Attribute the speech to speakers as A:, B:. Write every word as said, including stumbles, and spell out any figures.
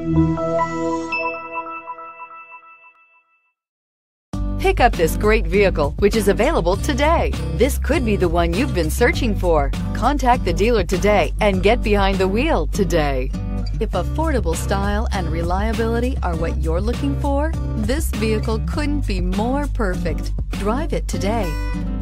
A: Pick up this great vehicle, which is available today. This could be the one you've been searching for. Contact the dealer today and get behind the wheel today. If affordable style and reliability are what you're looking for, this vehicle couldn't be more perfect. Drive it today.